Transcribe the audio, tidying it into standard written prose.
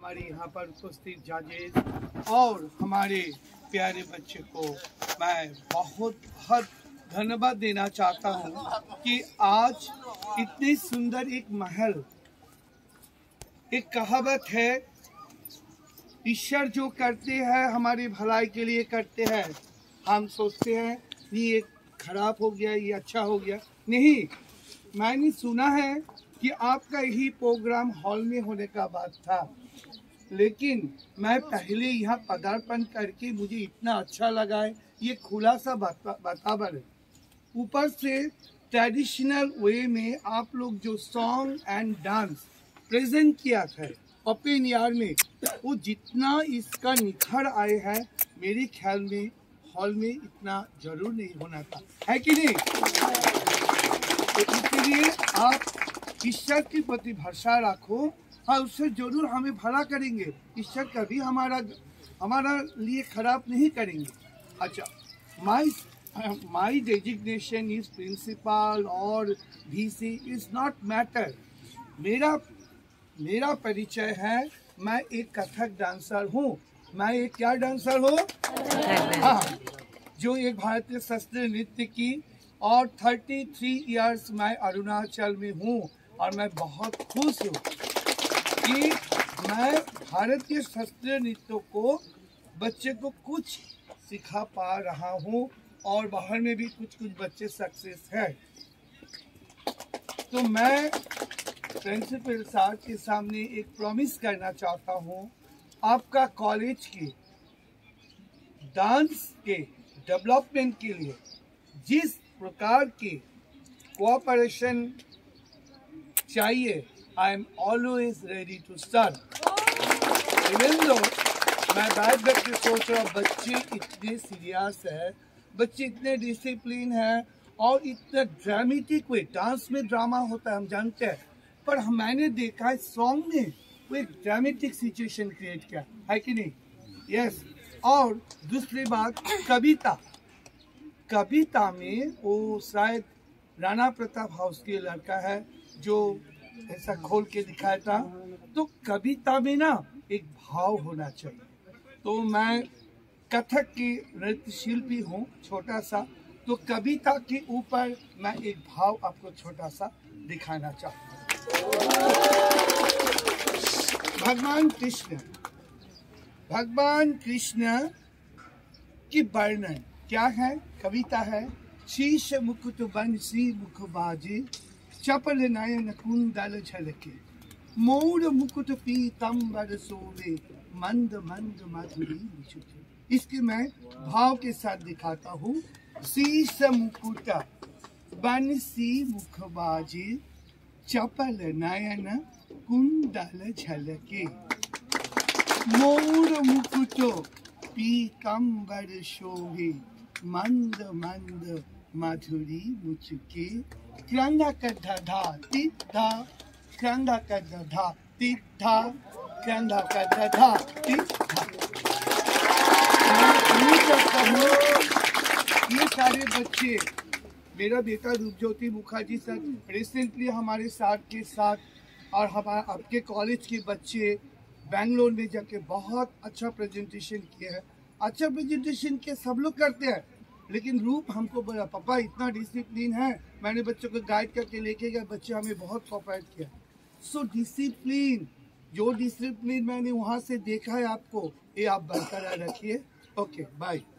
हमारे यहाँ पर उपस्थित जजेस और हमारे प्यारे बच्चे को मैं बहुत बहुत धन्यवाद देना चाहता हूँ कि आज इतनी सुंदर एक महल, एक कहावत है, ईश्वर जो करते हैं हमारी भलाई के लिए करते हैं। हम सोचते हैं ये खराब हो गया, ये अच्छा हो गया, नहीं। मैंने सुना है कि आपका यही प्रोग्राम हॉल में होने का बात था, लेकिन मैं पहले यहाँ पदार्पण करके मुझे इतना अच्छा लगा है। ये खुला सा वातावरण, ऊपर से ट्रेडिशनल वे में आप लोग जो सॉन्ग एंड डांस प्रेजेंट किया था ओपन एयर में, वो जितना इसका निखर आए हैं मेरे ख्याल में हॉल में इतना जरूर नहीं होना था, है कि नहीं? तो इसलिए आप ईश्वर के प्रति भरोसा रखो और उससे जरूर हमें भला करेंगे। ईश्वर कभी हमारा लिए खराब नहीं करेंगे। अच्छा, माई डेजिग्नेशन इज प्रिंसिपल और VC इज नॉट मैटर। मेरा परिचय है, मैं एक कथक डांसर हूँ। मैं एक क्या डांसर हूँ? हाँ, जो एक भारतीय शास्त्रीय नृत्य की, और 33 इयर्स मैं अरुणाचल में हूँ और मैं बहुत खुश हूँ कि मैं भारतीय शास्त्रीय नृत्य को बच्चे को कुछ सिखा पा रहा हूँ और बाहर में भी कुछ बच्चे सक्सेस है। तो मैं प्रिंसिपल सर के सामने एक प्रॉमिस करना चाहता हूँ, आपका कॉलेज की डांस के डेवलपमेंट के लिए जिस प्रकार की कोऑपरेशन चाहिए, I am always ready to serve. Even though मैं बैठ के सोच रहा हूँ, बच्चे इतने सीरियस है, बच्चे इतने डिसिप्लिन है और इतना ड्रामेटिक वे, डांस में ड्रामा होता है हम जानते हैं, पर मैंने देखा है सॉन्ग में वो एक ड्रामेटिक सिचुएशन क्रिएट किया है कि नहीं? यस। और दूसरी बात, कविता में वो शायद राणा प्रताप हाउस के लड़का है जो ऐसा खोल के दिखाया था। तो कविता में ना एक भाव होना चाहिए। तो मैं कथक की नृत्य शिल्पी हूँ छोटा सा, तो कविता के ऊपर मैं एक भाव आपको छोटा सा दिखाना चाहता हूँ। भगवान कृष्ण की वर्णन क्या है? कविता है, शीश मुकुट बंसी मुख बाजे, चपल नयन कुंडल झलके, मोर मुकुट पीतंबर सोवे, मंद मंद मधुरी मुझके। इसके मैं भाव के साथ दिखाता हूँ। शीश मुकुट बंसी मुख बाजे, चपल नयन कुंडल झलके, मोर मुकुटो पीतंबर शोभे, मंद मंद मधुरी मुझके। क्रंदा कद्धा धा तिद्धा, क्रंदा कद्धा धा तिद्धा, क्रंदा कद्धा धा तिद्धा। ये सारे बच्चे, मेरा बेटा रूपज्योति मुखर्जी सर रिसेंटली हमारे साथ के साथ, और हमारे आपके कॉलेज के बच्चे बेंगलोर में जाके बहुत अच्छा प्रेजेंटेशन किया है। अच्छा प्रेजेंटेशन किया सब लोग करते हैं, लेकिन रूप हमको बोला पापा इतना डिसिप्लिन है, मैंने बच्चों को गाइड करके लेके गया, बच्चे हमें बहुत कोऑपरेट किया। सो डिसिप्लिन, जो डिसिप्लिन मैंने वहाँ से देखा है आपको, ये आप बरकरार रखिए। Okay, bye.